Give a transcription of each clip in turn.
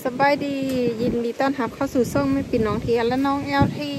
บายดียินดีต้อนรับเข้าสู่ช่องไม่ปิดน้องเทียนและน้องเอลที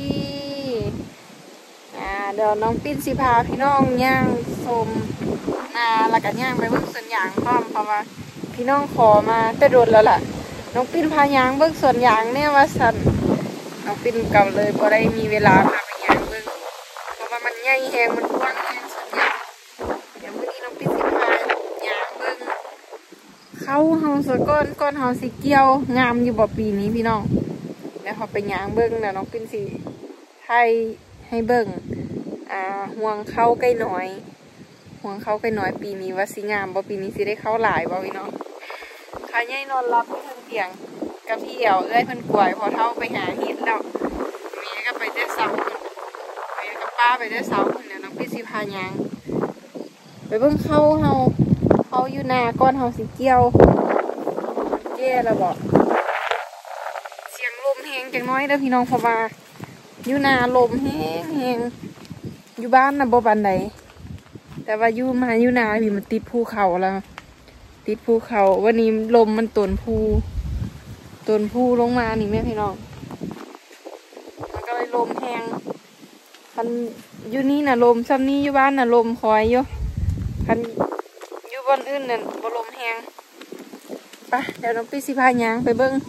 เดี๋ยวน้องปิ้นสิพาพี่น้องย่างชมแล้วก็ย่างไปเบิ่งสวนยางพร้อมเพราะว่าพี่น้องขอมาแต่โดนแล้วล่ะน้องปิ้นพาย่างเบิ่งสวนยางเนี่ยว่าสันน้องปิ้นกลับเลยพอได้มีเวลาพาไปย่างเบิ่งเพราะว่ามันใหญ่แหงมันกว้างแหงสวนยางเดี๋ยวมื้อนี้น้องปิ้นสิพาย่างเบิ่งเขาเฮาสะก้อนเฮาสิเกี่ยวงามอยู่บ่ปีนี้พี่น้องแล้วเขาไปย่างเบิ่งแล้วน้องปิ้นสิให้เบิ่งห่วงเข้าใกล้น้อยห่วงเข้าใกล้น้อยปีนี้ว่าสิงามบ่ปีนี้สิได้เข้าหลายบ่พี่น้องขาใหญ่นอนรับที่เตียงกับพี่เอ๋วเอ้ยเพิ่นกวยพอเท่าไปหาเห็ดแล้วแม่ก็ไปได้เสาไปกับป้าไปได้เสาเนี่ยน้องปิ้นสิพาย่างไปเบิ่งเข้าเฮาอยู่นาก้อนเฮาสิเกี่ยวแก่แล้วบ่เสียงลมแฮงจังน้อยเด้อพี่น้องเพราะว่าอยู่นาลมแฮงอยู่บ้านน่ะบ่ปานใดแต่ว่าอยู่นาพี่มันติดภูเขาแล้วติดภูเขาวันนี้ลมมันต้นภูลงมานี่แม่พี่น้องมันก็เลยลมแฮงคันอยู่นี่น่ะลมซ้ำนี้อยู่บ้านน่ะลมคอยอยู่คันอยู่บนอื่นน่ะบ่ลมแฮงไปเดี๋ยวน้องพี่สิพาย่างไปเบิ่ง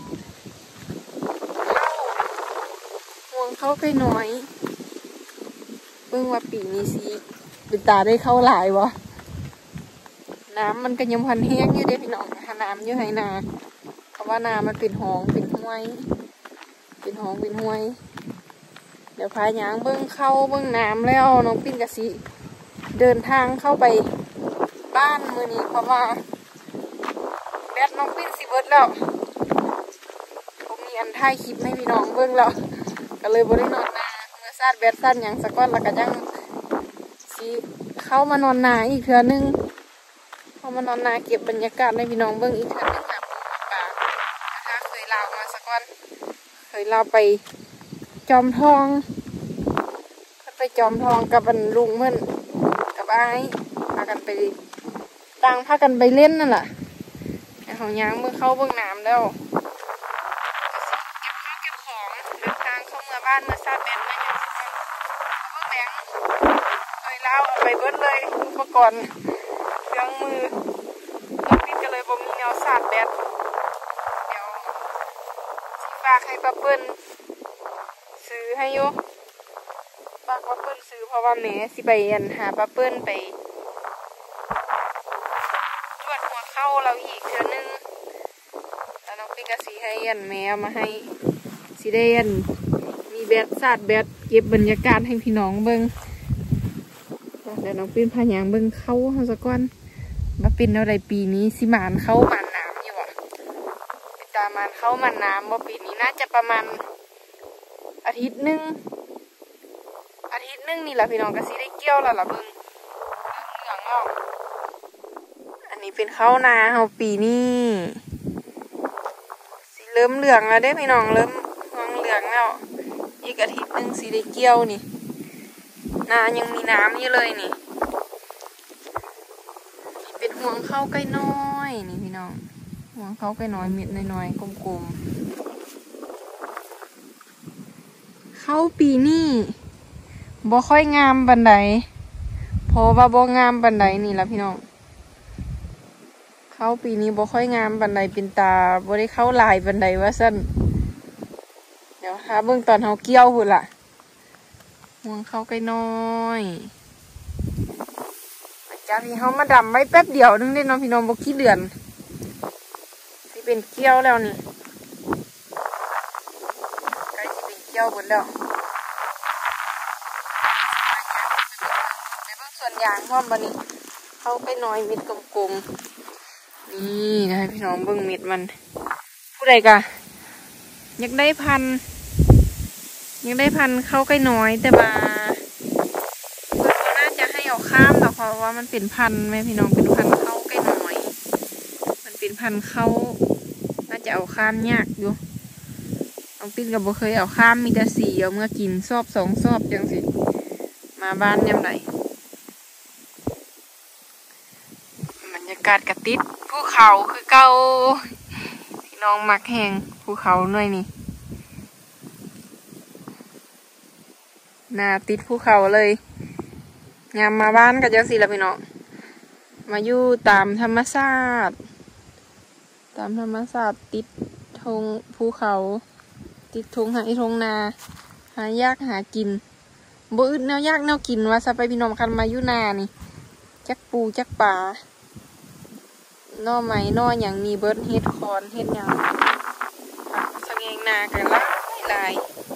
ห่วงเข้าใกล้น้อยเบิ่งว่าปีนี้สิเป็นตาได้เข้าหลายวะน้ำมันก็ยังพันแห้งอยู่เด้พี่น้องน้ำอยู่ไหนาเพราะว่านามันเป็นห้องเป็นห้วยเดี๋ยวพาย่างเบิ่งเข้าเบิ่งน้ำแล้วน้องปิ้นกะสิเดินทางเข้าไปบ้านมื้อนี้เพราะว่าแบตน้องปิ้นสิเบิดแล้วผมมีอันถ่ายคลิปให้พี่น้องเบิ่งแล้วก็เลยบ่ได้นอนนาเมื่อซาดแบตสั้นหยังสักก้อนแล้วก็ยังสิเข้ามานอนนาอีกเทื่อนึงเข้ามานอนนาเก็บบรรยากาศให้พี่น้องเบิ่งอีกเทื่อนึงค่ะป่าถ้าเคยเล่ามาสักก้อนเคยเล่าไปจอมทองกับบรรลุงเมื่อนกับไอ้พากันไปเล่นนั่นแหละไอ้ของยางเมื่อเข้าเบื้องน้ำแล้วเก็บของเดินทางเข้าเมื่อบ้านเมื่อซาดแบตมาอย่างเบื้องแบงเลยเล่าเอาไปเบิ้ลเลยอุปกรณ์เครื่องมือน้องปิ้นก็เลยบ่มีแนวซาดแบตเดี๋ยวสิฝากให้ป้าเปิ้ลซื้อให้โยฝากป้าเปิ้ลซื้อเพราะว่าแม่สิไปหาป้าเปิ้ลไปตรวจหัวเข้าเราอีกเทื่อนึงแล้วน้องปิ้นก็สิให้แม่มาให้สิได้มีแบตซาดแบตเก็บบรรยากาศให้พี่น้องเบิ่งเดี๋ยวน้องปิ้นพาย่างเบิ่งเข้าเฮาซะก่อนมาปิ้นเอาได้ปีนี้สิมานเข้ามันน้ำอยู่ไปตามมันเข้ามันน้ำบ่ปีนี้น่าจะประมาณอาทิตย์หนึ่งนี่แหละพี่น้องก็สิได้เกี่ยวแล้วล่ะเบิ่งเหลืองออกอันนี้เป็นข้าวนาเฮาปีนี้สิเริ่มเหลืองแล้วเด้พี่น้องเริ่มเหลืองแล้วอีกอาทิตย์หนึ่งสิได้เกี่ยวนี่นายังมีน้ำอยู่เลยนี่เป็นห่วงข้าวใกล้น้อยนี่พี่น้องห่วงข้าวใกล้น้อยเม็ดน้อยๆกลมๆข้าวปีนี้บ่ค่อยงามบันไดเพราะว่าบ่งามบันไดนี่ละพี่น้องเข้าปีนี้บ่ค่อยงามบันไดเป็นตาบ่ได้เข้าลายบันไดว่าซั่นเดี๋ยวหาเบิ่งตอนเฮาเกี่ยวพุ่นล่ะห่วงเข้าใกล้น้อยจากที่เฮามาดำไว้แป๊บเดียวนึงได้น้องพี่น้องบ่กี่เดือนสิเป็นเกี่ยวแล้วนี่ใกล้สิเป็นเกี่ยวหมดแล้วส่วนยางพร้อมบันนี้เข้าไปน้อยเม็ดกลมๆนี่นะพี่น้องเบิ่งเม็ดมันผู้ใดกะอยากได้พันเข้าใกล้น้อยแต่ว่าเพื่อนน่าจะให้เอาข้ามแต่เพราะว่ามันเป็นพันไหมพี่น้องเป็นพันเข้าใกล้น้อยมันเป็นพันเข้าน่าจะเอาข้ามยากอยู่น้องปิ้นกับบ่เคยเอาข้ามมีแต่สีเอาเมื่อกินซอบ2 ซอบจังสิมาบ้านยามไหนบรรยากาศกระติดภูเขาคือเก่าพี่น้องมักแหงภูเขาหน่อยนี่หน้าติดภูเขาเลยยามมาบ้านก็จะสิละพี่น้องมาอยู่ตามธรรมชาติติดทงภูเขาติดทงหาทงนาหายากหากินบ่อึดแนวยากแนวกินว่าซะไปพี่น้องคันมาอยู่นานี่จักปูจักปลาหน่อไม้หน่ออย่างมีเบิดเฮ็ดคอนเฮ็ดหยังสะเงงนากันหลาย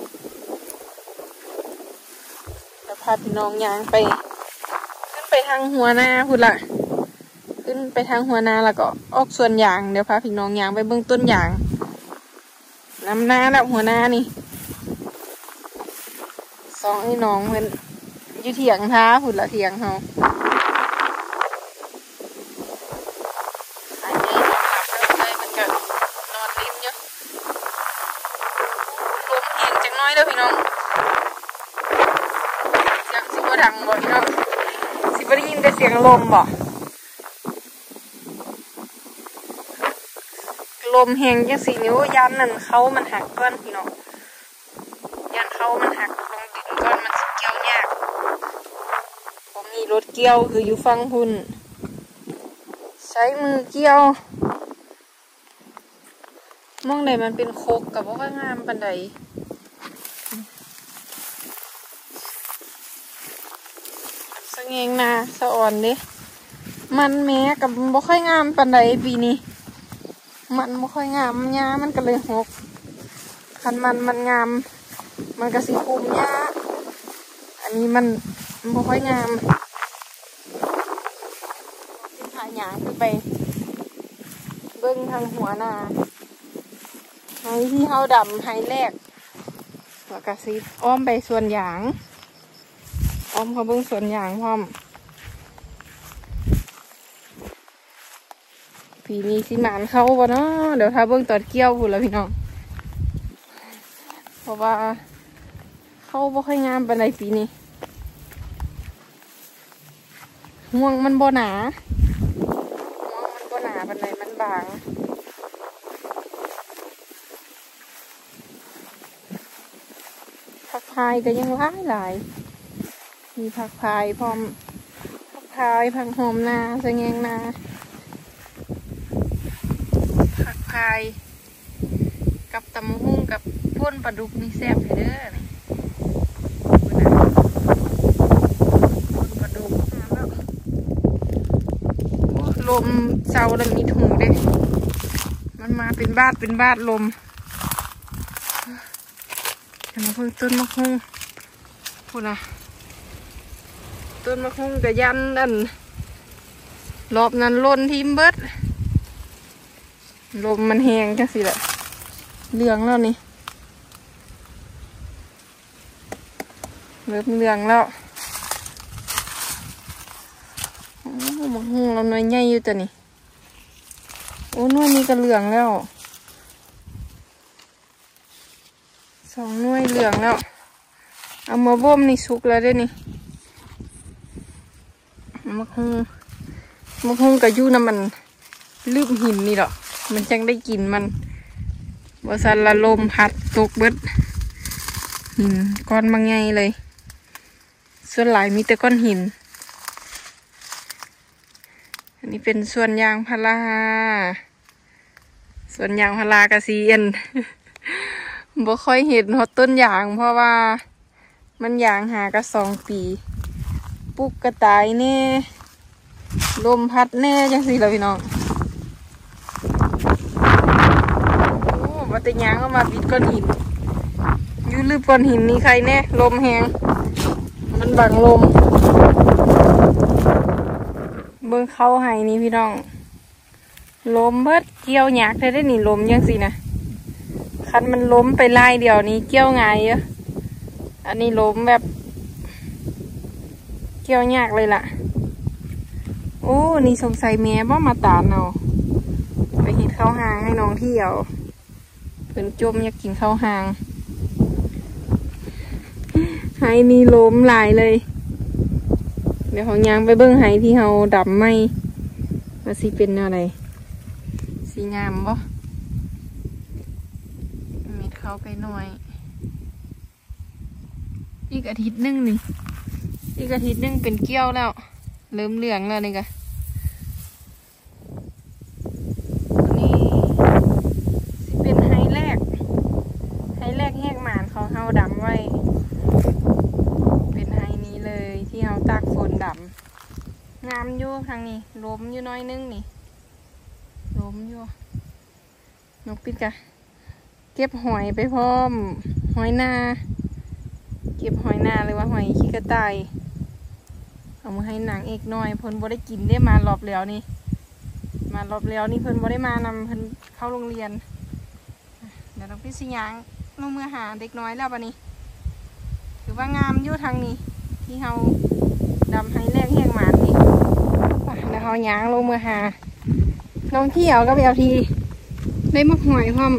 แล้วพาพี่น้องย่างไปขึ้นไปทางหัวนาพุ่นล่ะขึ้นไปทางหัวนาแล้วก็ออกส่วนยางเดี๋ยวพาพี่น้องย่างไปเบิ่งต้นยางน้ำนาแล้วหัวนานี่สองไอ้น้องเพิ่นอยู่เถียงท้าพุ่นละเถียงเฮาเด้อพี่น้องเสียงสิบ่ดังบ่พี่น้องสิบ่ได้ยินแต่เสียงลมบ่ลมแห้งจังซี่นิ้วยันนั่นเขามันหักก้อนพี่น้องยันเขามันหักลงดินก้อนมันสิเกี่ยวยากผมมีรถเกี่ยวคืออยู่ฟังพุ่นใช้มือเกี่ยวมองไหนมันเป็นโคกกับบ่ค่อยงามปานใดสะเงงนาสะอ่อนเด้มันแม้กับบ่ค่อยงามปานใดปีนี้มันบ่ค่อยงามหญ้ามันก็เลยหกคันมันงามมันก็สิคุมหญ้าอันนี้มันบ่ค่อยงามเป็นทางหญ้าคือไปเบิ่งทางหัวนาไห้ที่เฮาดำไห้แรกแล้วก็สิอ้อมไปสวนยางอ้อมเขาเบิ่งสวนยางพร้อมปีนี้สิหมานเข้าบ่เนาะเดี๋ยวถ้าเบิ่งตอนเกี่ยวพุ่นละพี่น้องเพราะว่าเข้าบ่ค่อยงามปานใดปีนี้ห่วงมันบ่หนาปานใดมันบางผักพายก็ยังหลายมีผักพายพร้อมผักพายผักหอมนาสะเงงนาผักพายกับตำหุ่งกับพ่นปลาดุกนี่แซ่บเลยเด้อพ่นปลาดุกลมเศร้าแล้วมีถุงเด้มันมาเป็นบาดลมจะมาเพิ่งต้นมะฮุ่งพูดนะต้นมะฮุ่งกับยันนั่นรอบนั้นล้นทิมเบิดลมมันแห้งจังสิแหละเหลืองแล้วนี่เริ่มเหลืองแล้วโอ้มะฮุ่งเราหน่อยใหญ่อยู่แต่นี่โอ้หน่วยนี้ก็เหลืองแล้ว2 หน่วยเหลืองแล้วเอามาบ่มนี่สุกแล้วได้นี่มะฮุ่งกับยู่น้ำมันลืมหินนี่หรอกมันจังได้กินมันบริษัทละลมพัดตกเบิดหินก้อนบางไงเลยส่วนหลายมีแต่ก้อนหินอันนี้เป็นส่วนยางพารากระซีเอ็นบ่ค่อยเห็นฮอตต้นยางเพราะว่ามันยางหากระ2 ปีปุ๊กกระต่ายแน่ลมพัดแน่จังสิเราพี่น้องโอ้มาแต่ยางก็มาปิดก้อนหินยืดลืบก้อนหินนี่ใครแน่ลมแหงมันบังลมเบิ่งเข้าให้นี่พี่น้องลมเบิดเกี่ยวหยากได้นี่ลมยังสินะคันมันล้มไปไล่เดียวนี้เกี่ยวง่ายเยอะอันนี้ล้มแบบเกี่ยวยากเลยล่ะโอ้นี่สงสัยแม่บ่มาตามเอาไปเห็นข้าวหางให้น้องเที่ยวเพิ่นจมอยากกินข้าวหางไห้นี่ล้มหลายเลยเดี๋ยวเขายางไปเบิ้งไห้ที่เขาดำไม่ว่าสิเป็นอะไรสีงามบ่เขาไปหน่อยอีกอาทิตย์นึงนี่อีกอาทิตย์นึงเป็นเกี้ยวแล้วเริ่มเหลืองแล้วนี่กะนี่สิเป็นไฮแรกแหกหมานเขาเฮาดำไว้เป็นไฮนี้เลยที่เฮาตากฝนดำงามอยู่ทางนี้ล้มอยู่น้อยนึงนี่ล้มอยู่นกปิดกะเก็บหอยไปพร้อมหอยนาเก็บหอยนาหรือว่าหอยขี้กระต่ายเอามาให้นางเอกน้อยเพิ่นบ่ได้กินได้มารอบแล้วนี่เพิ่นบ่ได้มานำเพิ่นเข้าโรงเรียนเดี๋ยวน้องพี่สิยางลงมือหาเด็กน้อยแล้วบัดนี้ถือว่างามอยู่ทางนี้ที่เฮาดำให้แรกแหกหมานนี่แล้วเฮายางลงมือหาน้องเที่ยวก็ไปเอาทีได้มักหอยพร้อม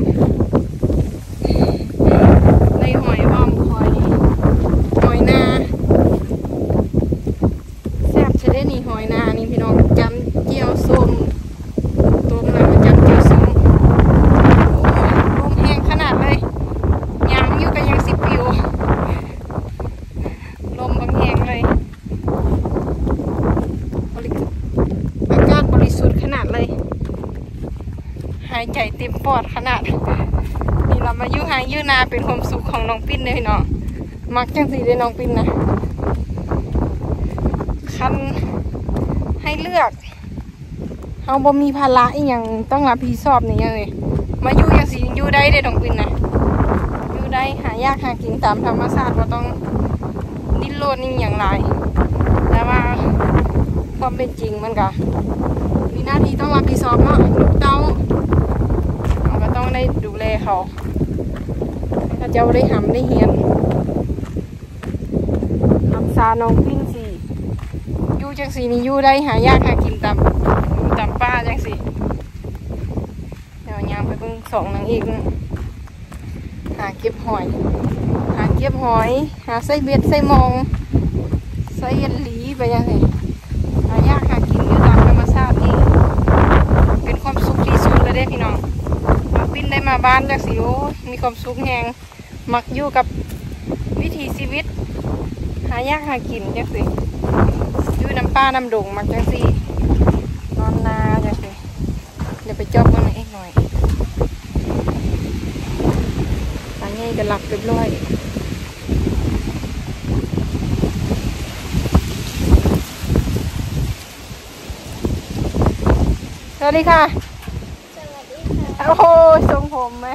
ได้หอยพร้อมหอยนาแซ่บใช่ได้นี่หอยนานี่พี่น้องจำเจียวส้มต้มแล้วมันจำเจียวส้มลมแห้งขนาดเลยยางอยู่กันยัง10 ปิวลมบางแห้งเลยอากาศบริสุทธิ์ขนาดเลยหายใจเต็มปอดขนาดนี่เรามายุ่งหายยื้อนาเป็นความสุขของน้องปิ้นเลยเนาะมักจังสีเลยน้องปิ้นนะคันให้เลือกเอาบ่มีภาระอีกอย่างต้องรับผิดชอบนี่ยังเลยมาอยู่อย่างสีอยู่ได้เด้น้องปิ้นนะอยู่ได้หายากหากินตามธรรมชาติว่าต้องดิ้นรนนี่อย่างไรแต่ว่าความเป็นจริงมันก็มีหน้าที่ต้องรับผิดชอบเนาะลูกเต้าเราก็ต้องได้ดูแลเขาถ้าเจ้าได้หำได้เฮียนทำซาน้องปิ้นสิอยู่จังสีนี่อยู่ได้หายากหากินตามป้าจังสีเดี๋ยวยามไปเพิ่ง2นางเอกหาเก็บหอยหาไส้เบ็ดไส้มองไส้ยันหลีไปยังไงหายากหากินอยู่ตามธรรมชาตินี่เป็นความสุขที่สุดเลยเด้พี่น้องปิ้นได้มาบ้านจากสิโอมีความสุขแหงมักอยู่กับวิถีชีวิตหายากหากินจังสิอยู่น้ำป้าน้ำดงมักจังสินอนนาจังสิเดี๋ยวไปจอบมันเองหน่อยตาเงี้ยจะหลับเรียบร้อยสวัสดีค่ะโอ้โหทรงผมไหม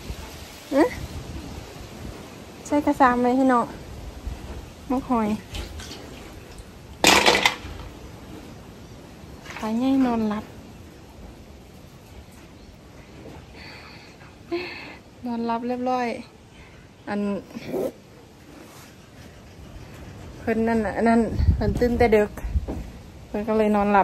ใช่กระซามไหมพี่น้องมุกหอยขายง่ายนอนหลับเรียบร้อยอันเพิ่นนั่นน่ะนั่นเพิ่นตื่นแต่ดึกเพิ่นก็เลยนอนหลับ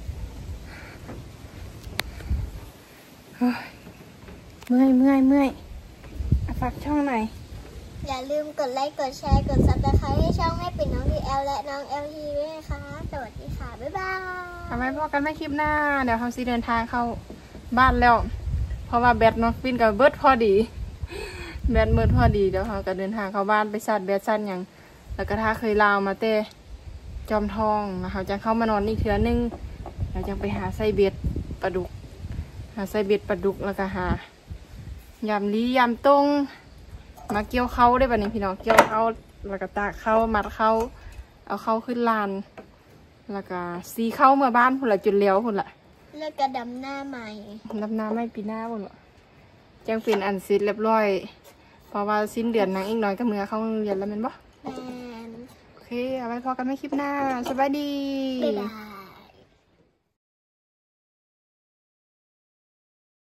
เมื่อยฝากช่องหน่อยอย่าลืมกดไลค์กดแชร์กดซับสไครต์ให้ช่องแม่ปิ่นน้องดีแอลและน้องLTด้วยนะคะสวัสดีค่ะบ๊ายบายทำไมพอกันไม่คลิปหน้าเดี๋ยวเขาสิเดินทางเข้าบ้านแล้วเพราะว่าแบตน้องปิ้นกับเบิร์ดพอดีเดี๋ยวเขาก็เดินทางเข้าบ้านไปซัดแบตซัดอย่างแล้วก็ถ้าเคยลาวมาเต้จอมทองเขาจะเข้ามานอนอีกเทื่อนึงเราจะไปหาไส้เบ็ดปลาดุกแล้วก็หายำลียำตรงมาเกี่ยวเข้าได้ป่ะนี่พี่น้องเกี่ยวเข้าแล้วก็ตากเข้ามัดเข้าเอาเข้าขึ้นลานแล้วก็ซีเข้าเมื่อบ้านพุ่นละจุดเลี้ยวพุ่นละแล้วก็ดำหน้าใหม่ปีหน้าพุ่นละจังเป็นอันซิดเรียบร้อยเพราะว่าสิ้นเดือนนางอีกน้อยก็เมื่อเข้าโรงเรียนแล้วแม่นบ่โอเคเอาไว้พอกันไม่คลิปหน้าสบายดีบ๊ายบาย